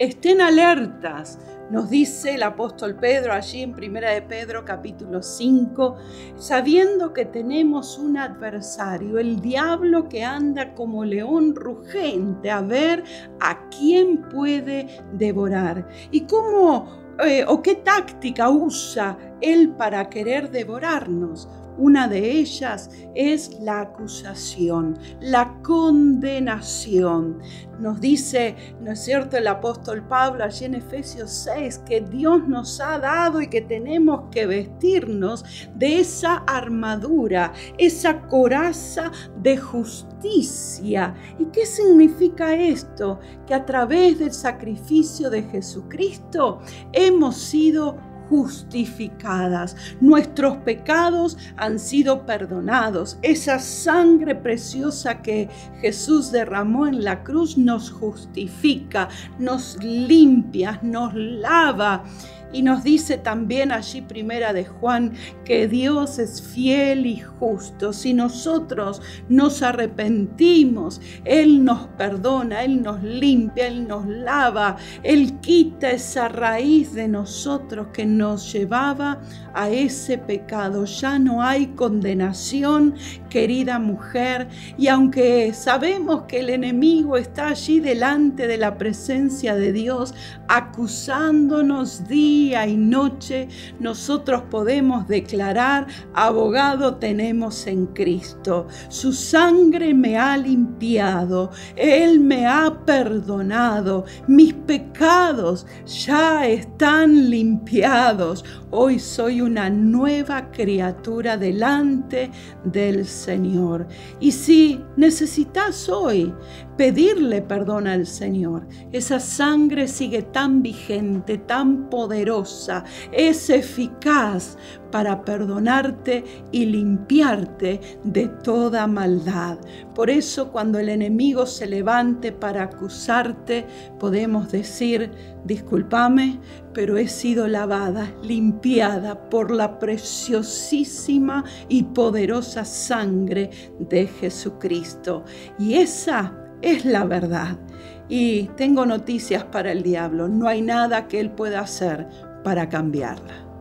estén alertas, nos dice el apóstol Pedro allí en 1 de Pedro capítulo 5, sabiendo que tenemos un adversario, el diablo que anda como león rugente a ver a quién puede devorar. ¿Y cómo o qué táctica usa él para querer devorarnos? Una de ellas es la acusación, la condenación. Nos dice, ¿no es cierto?, el apóstol Pablo allí en Efesios 6, que Dios nos ha dado y que tenemos que vestirnos de esa armadura, esa coraza de justicia. ¿Y qué significa esto? Que a través del sacrificio de Jesucristo hemos sido justificadas. Nuestros pecados han sido perdonados. Esa sangre preciosa que Jesús derramó en la cruz nos justifica, nos limpia, nos lava. Y nos dice también allí 1 de Juan que Dios es fiel y justo. Si nosotros nos arrepentimos, Él nos perdona, Él nos limpia, Él nos lava, Él quita esa raíz de nosotros que nos llevaba a ese pecado. Ya no hay condenación, querida mujer, y aunque sabemos que el enemigo está allí delante de la presencia de Dios, acusándonos día y noche, nosotros podemos declarar: abogado tenemos en Cristo. Su sangre me ha limpiado, Él me ha perdonado, mis pecados ya están limpiados. Hoy soy una nueva criatura delante del Señor. Y si necesitas hoy pedirle perdón al Señor, esa sangre sigue tan vigente, tan poderosa, es eficaz para perdonarte y limpiarte de toda maldad. Por eso, cuando el enemigo se levante para acusarte, podemos decir: discúlpame, pero he sido lavada, limpiada por la preciosísima y poderosa sangre de Jesucristo. Y esa es la verdad. Y tengo noticias para el diablo: no hay nada que él pueda hacer para cambiarla.